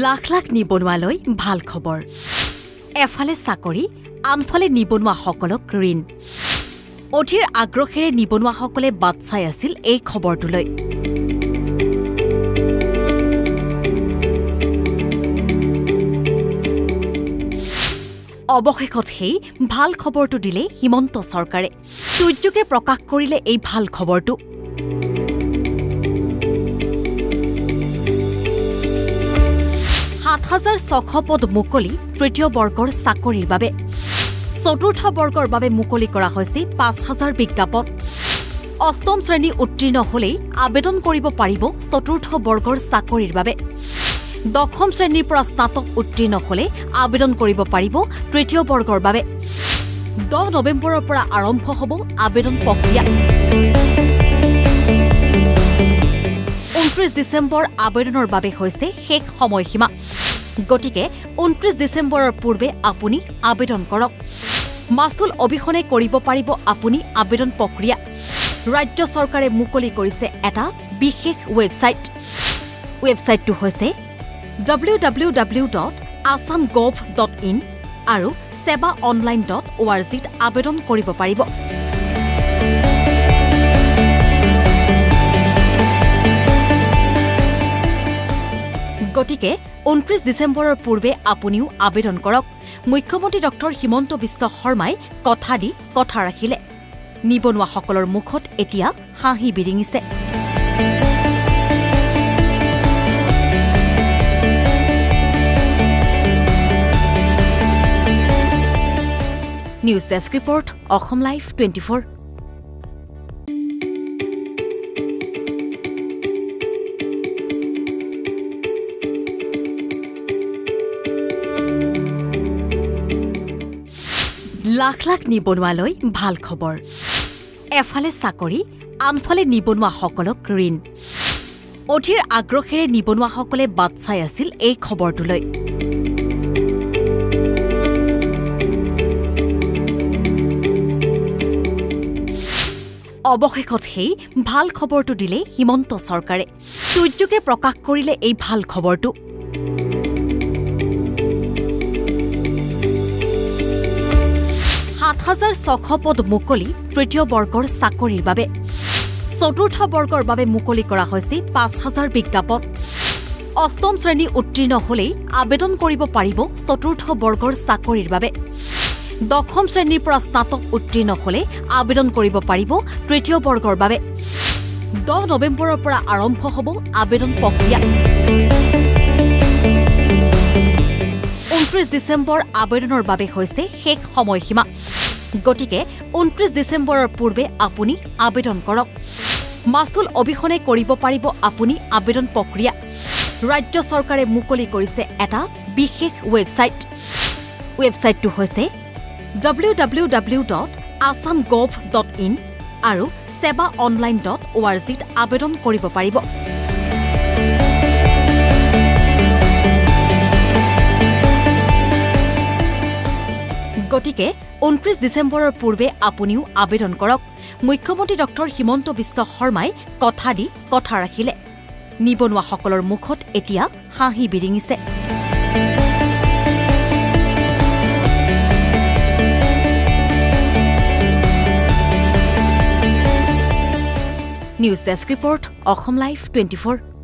লাখ লাখ নিবনুৱালৈ ভাল খবৰ এফালে চাকৰি আনফালে নিবনুৱাসকলক ঋণ অধীৰ আগ্ৰহেৰে নিবনুৱাসকলে বাট চাই আছিল এই খবৰটোলৈ অৱশেষত সেই ভাল খবৰটো দিলে হিমন্ত চৰকাৰে টুইটযোগে প্ৰকাশ কৰিলে এই ভাল খবৰটো ৭,৬০০ পদ মুকলি তৃতীয় বৰ্গৰ চাকৰিৰ বাবে চতুৰ্থ বৰ্গৰ বাবে মুকলি কৰা হৈছে ৫,০০০ বিজ্ঞাপন অষ্টম শ্ৰেণী উত্তীৰ্ণ হলেই আবেদন কৰিব পাৰিব চতুৰ্থ বৰ্গৰ চাকৰিৰ বাবে দশম শ্ৰেণীৰ পৰা স্নাতক উত্তীৰ্ণ হলে আবেদন কৰিব পাৰিব তৃতীয় বৰ্গৰ বাবে ১০ নৱেম্বৰৰ পৰা আৰম্ভ হ'ব আবেদন প্ৰক্ৰিয়া ২৯ ডিচেম্বৰ আবেদনৰ বাবে হৈছে শেষ সময়সীমা গতিকে ২৯ ডিচেম্বৰৰ পূৰ্বে আপুনি আবেদন কৰক মাসুল অবিহনে কৰিব পাৰিব আপুনি আবেদন প্ৰক্ৰিয়া ৰাজ্য চৰকাৰে মুকলি কৰিছে এটা বিশেষ ৱেবছাইটটো হৈছে www.assamgov.in আৰু sebaonline.org ত আবেদন কৰিব পাৰিব গতিকে ২৯ ডিচেম্বৰৰ পূৰ্বে আপুনিও আবেদন কৰক মুখ্যমন্ত্ৰী ডক্টৰ হিমন্ত বিশ্ব শৰ্মাই কথা ৰাখিলে নিবনুৱাসকলৰ মুখত এতিয়া হাঁহি বিৰিঙিছে news desk report Assam live 24 lakh lakh নিবনুৱালৈ ভাল খবৰ এফালে চাকৰি আনফালে নিবনুৱাসকলক ঋণ অধীৰ আগ্ৰহেৰে নিবনুৱাসকলে বাট চাই আছিল এই খবৰটোলৈ অৱশেষত সেই ভাল খবৰটো দিলে হিমন্ত চৰকাৰে টুইটযোগে প্ৰকাশ কৰিলে এই ভাল খবৰটো ৭,৬০০ পদ মুকলি তৃতীয় বৰ্গৰ চাকৰিৰ বাবে চতুৰ্থ বৰ্গৰ বাবে মুকলি কৰা হৈছে ৫,০০০ বিজ্ঞাপন অষ্টম শ্ৰেণী উত্তীৰ্ণ হলেই আবেদন কৰিব পাৰিব চতুৰ্থ বৰ্গৰ চাকৰিৰ বাবে দশম শ্ৰেণীৰ পৰা স্নাতক উত্তীৰ্ণ হলে আবেদন কৰিব পাৰিব তৃতীয় বৰ্গৰ বাবে ১০ নৱেম্বৰৰ পৰা আৰম্ভ হ'ব আবেদন প্ৰক্ৰিয়া ২৯ ডিচেম্বৰ আবেদনৰ বাবে হৈছে শেষ সময়সীমা গতিকে ২৯ ডিচেম্বৰৰ পূৰ্বে আপুনি আবেদন কৰক মাসুল অবিহনে কৰিব পাৰিব আপুনি আবেদন প্ৰক্ৰিয়া ৰাজ্য চৰকাৰে মুকলি কৰিছে এটা বিশেষ ৱেবছাইটটো হৈছে www.assamgov.in আৰু sebaonline.org ত আবেদন কৰিব পাৰিব গতিকে ২৯ ডিচেম্বৰৰ পূৰ্বে আপুনিও আবেদন কৰক মুখ্যমন্ত্ৰী ডক্টৰ হিমন্ত বিশ্ব শৰ্মাই কথা ৰাখিলে নিবনুৱাসকলৰ মুখত এতিয়া হাঁহি বিৰিঙিছে news desk report Assam live 24